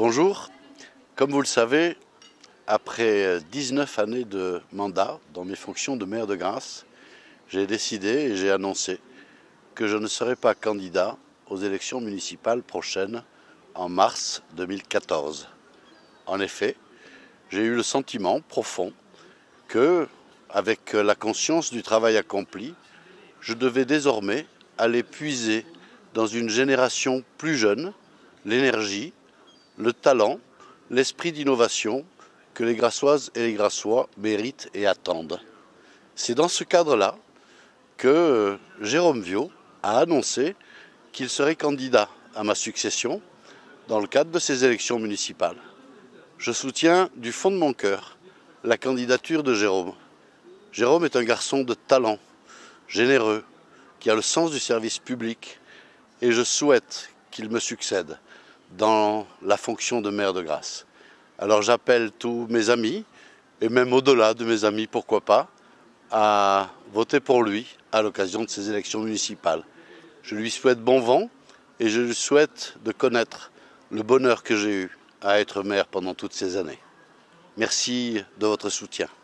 Bonjour, comme vous le savez, après 19 années de mandat dans mes fonctions de maire de Grasse, j'ai décidé et j'ai annoncé que je ne serai pas candidat aux élections municipales prochaines en mars 2014. En effet, j'ai eu le sentiment profond que, avec la conscience du travail accompli, je devais désormais aller puiser dans une génération plus jeune l'énergie, le talent, l'esprit d'innovation que les Grassoises et les Grassois méritent et attendent. C'est dans ce cadre-là que Jérôme Viaud a annoncé qu'il serait candidat à ma succession dans le cadre de ces élections municipales. Je soutiens du fond de mon cœur la candidature de Jérôme. Jérôme est un garçon de talent, généreux, qui a le sens du service public et je souhaite qu'il me succède dans la fonction de maire de Grasse. Alors j'appelle tous mes amis, et même au-delà de mes amis, pourquoi pas, à voter pour lui à l'occasion de ces élections municipales. Je lui souhaite bon vent et je lui souhaite de connaître le bonheur que j'ai eu à être maire pendant toutes ces années. Merci de votre soutien.